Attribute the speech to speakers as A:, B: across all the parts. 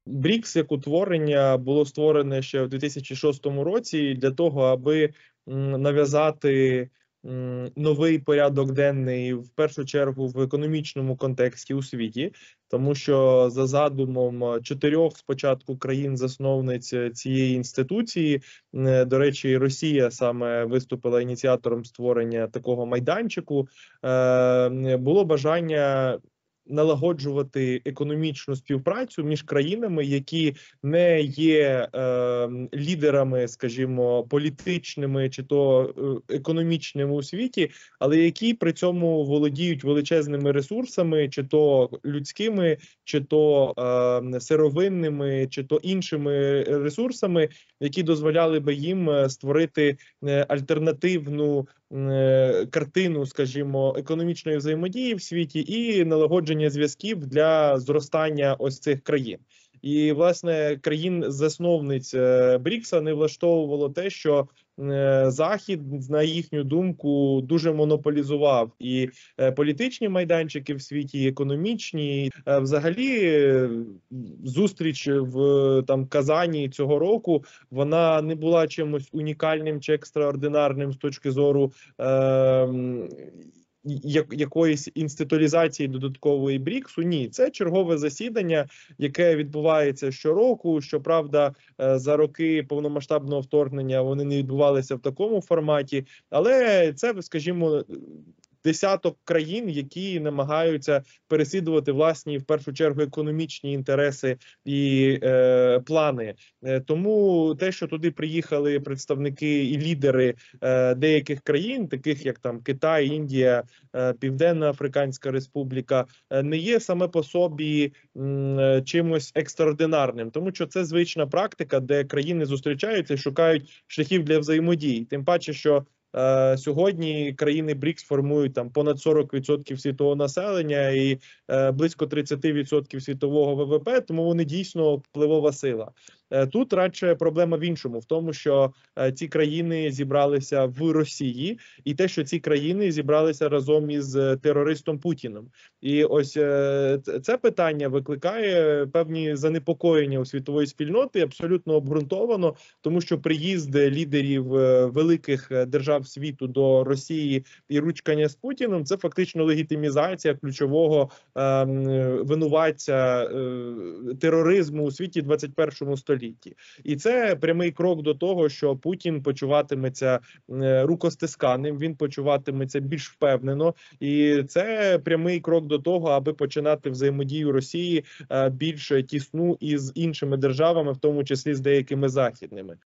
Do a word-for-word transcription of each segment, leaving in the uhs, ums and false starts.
A: брікс як утворення було створене ще в дві тисячі шостому році для того, аби нав'язати новий порядок денний, в першу чергу в економічному контексті у світі, тому що за задумом чотирьох спочатку країн-засновниць цієї інституції, до речі, Росія саме виступила ініціатором створення такого майданчику, було бажання налагоджувати економічну співпрацю між країнами, які не є е, лідерами, скажімо, політичними чи то економічними у світі, але які при цьому володіють величезними ресурсами, чи то людськими, чи то е, сировинними, чи то іншими ресурсами, які дозволяли би їм створити альтернативну картину, скажімо, економічної взаємодії в світі і налагодження зв'язків для зростання ось цих країн. І, власне, країн-засновниць брікса не влаштовувало те, що Захід, на їхню думку, дуже монополізував і політичні майданчики в світі, і економічні. Взагалі, зустріч в там Казані цього року, вона не була чимось унікальним чи екстраординарним з точки зору е якоїсь інституалізації додаткової бріксу. Ні, це чергове засідання, яке відбувається щороку. Щоправда, за роки повномасштабного вторгнення вони не відбувалися в такому форматі, але це, скажімо, десяток країн, які намагаються переслідувати власні, в першу чергу, економічні інтереси і е, плани. Е, тому те, що туди приїхали представники і лідери е, деяких країн, таких як там Китай, Індія, е, Південна Африканська Республіка, е, не є саме по собі м, чимось екстраординарним, тому що це звична практика, де країни зустрічаються і шукають шляхів для взаємодії. Тим паче, що сьогодні країни брікс формують там понад сорок відсотків світового населення і е, близько тридцять відсотків світового ВВП, тому вони дійсно впливова сила. Е, тут радше проблема в іншому, в тому, що е, ці країни зібралися в Росії, і те, що ці країни зібралися разом із терористом Путіним. І ось е, це питання викликає певні занепокоєння у світової спільноти, абсолютно обґрунтовано, тому що приїзд лідерів великих держав світу до Росії і ручкання з Путіним – це фактично легітимізація ключового е, винуватця е, тероризму у світі двадцять першому столітті. І це прямий крок до того, що Путін почуватиметься е, рукостисканим, він почуватиметься більш впевнено, і це прямий крок до того, аби починати взаємодію Росії е, більш тісну із іншими державами, в тому числі з деякими західними.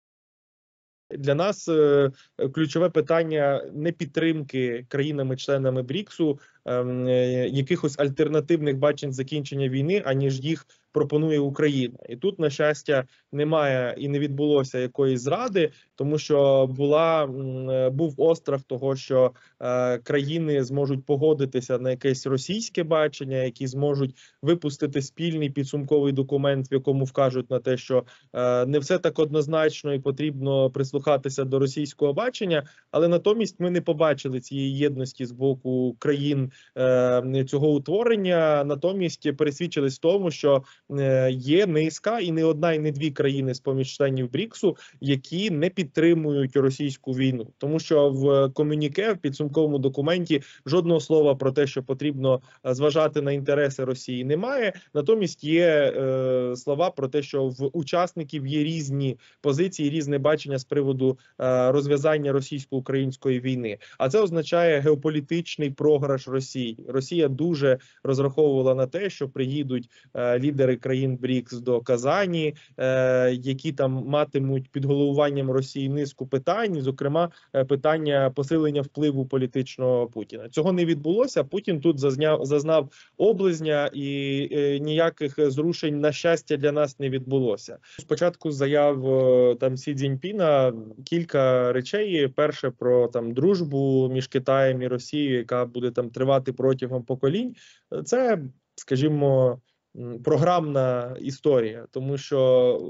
A: Для нас е, ключове питання не підтримки країнами-членами бріксу е, якихось альтернативних бачень закінчення війни, аніж їх пропонує Україна. І тут, на щастя, немає і не відбулося якоїсь зради, тому що була, був острах того, що е, країни зможуть погодитися на якесь російське бачення, які зможуть випустити спільний підсумковий документ, в якому вкажуть на те, що е, не все так однозначно і потрібно прислухатися до російського бачення, але натомість ми не побачили цієї єдності з боку країн е, цього утворення, натомість пересвідчились в тому, що є низка і не одна, і не дві країни з-поміж членів бріксу, які не підтримують російську війну. Тому що в комюніке, в підсумковому документі жодного слова про те, що потрібно зважати на інтереси Росії, немає. Натомість є е, слова про те, що в учасників є різні позиції, різне бачення з приводу е, розв'язання російсько-української війни. А це означає геополітичний програш Росії. Росія дуже розраховувала на те, що приїдуть е, лідери країн брікс до Казані, е, які там матимуть під головуванням Росії низку питань, зокрема питання посилення впливу політичного Путіна. Цього не відбулося. Путін тут зазняв, зазнав облизня і е, ніяких зрушень, на щастя, для нас не відбулося. Спочатку заяв там Сі Цзіньпіна кілька речей. Перше про там дружбу між Китаєм і Росією, яка буде там тривати протягом поколінь. Це, скажімо, програмна історія, тому що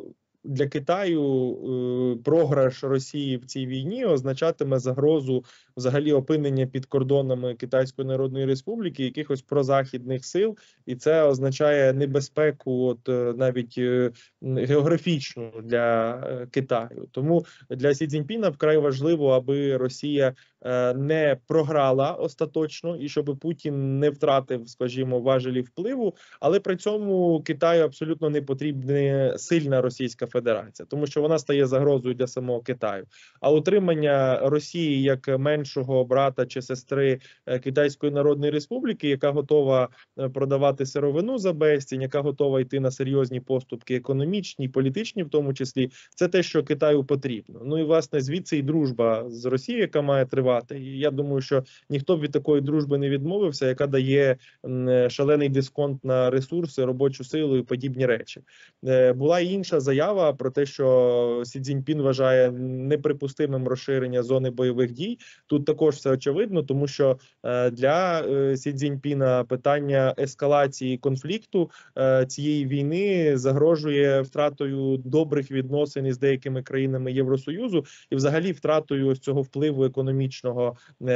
A: для Китаю е, програш Росії в цій війні означатиме загрозу взагалі опинення під кордонами Китайської Народної Республіки якихось прозахідних сил, і це означає небезпеку, от е, навіть е, географічну для е, Китаю. Тому для Сі Цзіньпіна вкрай важливо, аби Росія е, не програла остаточно і щоб Путін не втратив, скажімо, важелі впливу, але при цьому Китаю абсолютно не потрібна сильна Російська Федерація, тому що вона стає загрозою для самого Китаю. А утримання Росії як меншого брата чи сестри Китайської Народної Республіки, яка готова продавати сировину за безцінь, яка готова йти на серйозні поступки економічні, політичні в тому числі, це те, що Китаю потрібно. Ну і власне звідси і дружба з Росією, яка має тривати. І я думаю, що ніхто б від такої дружби не відмовився, яка дає шалений дисконт на ресурси, робочу силу і подібні речі. Була і інша заява про те, що Сі Цзіньпін вважає неприпустимим розширення зони бойових дій. Тут також все очевидно, тому що для Сі Цзіньпіна питання ескалації конфлікту цієї війни загрожує втратою добрих відносин із деякими країнами Євросоюзу і взагалі втратою ось цього впливу економічного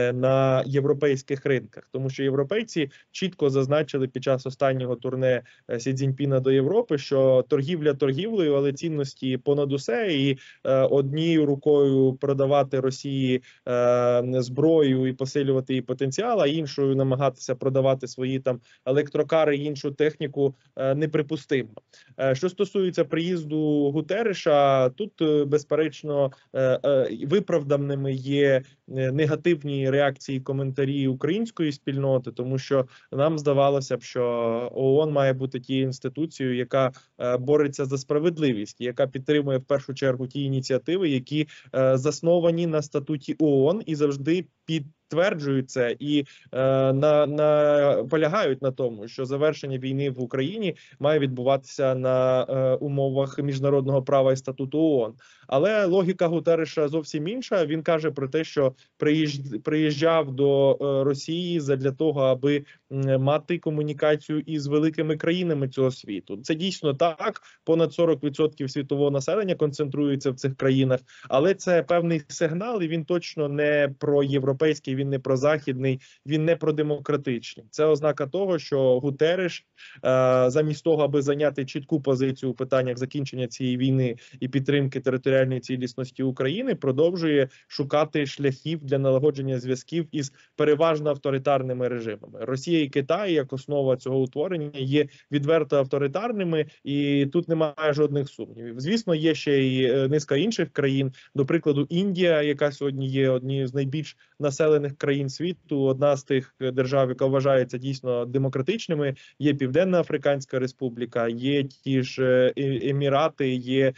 A: на європейських ринках. Тому що європейці чітко зазначили під час останнього турне Сі Цзіньпіна до Європи, що торгівля торгівлею, але цінності понад усе, і е, однією рукою продавати Росії е, зброю і посилювати її потенціал, а іншою намагатися продавати свої там електрокари і іншу техніку е, неприпустимо. Е, що стосується приїзду Гутерреша, тут е, безперечно е, е, виправданими є негативні реакції, коментарі української спільноти, тому що нам здавалося б, що ООН має бути тією інституцією, яка е, бореться за справедливість, яка підтримує в першу чергу ті ініціативи, які е, засновані на статуті ООН і завжди під Тверджують це і е, на, на полягають на тому, що завершення війни в Україні має відбуватися на е, умовах міжнародного права і статуту ООН. Але логіка Гутерреша зовсім інша. Він каже про те, що приїж, приїжджав до е, Росії задля того, аби е, мати комунікацію із великими країнами цього світу. Це дійсно так. Понад сорок відсотків світового населення концентрується в цих країнах, але це певний сигнал, і він точно не про європейський. Він не про західний, він не про демократичний. Це ознака того, що Гутерреш замість того, аби зайняти чітку позицію у питаннях закінчення цієї війни і підтримки територіальної цілісності України, продовжує шукати шляхів для налагодження зв'язків із переважно авторитарними режимами. Росія і Китай, як основа цього утворення, є відверто авторитарними, і тут немає жодних сумнівів. Звісно, є ще й низка інших країн, до прикладу, Індія, яка сьогодні є однією з найбільш населених країн світу, одна з тих держав, яка вважається дійсно демократичними, є Південна Африканська Республіка, є ті ж Емірати, є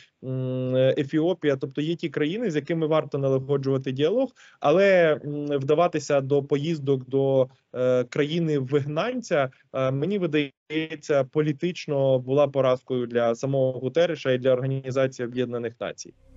A: Ефіопія, тобто є ті країни, з якими варто налагоджувати діалог, але вдаватися до поїздок до країни-вигнанця, мені видається, політично була поразкою для самого Гутерреша і для Організації Об'єднаних Націй.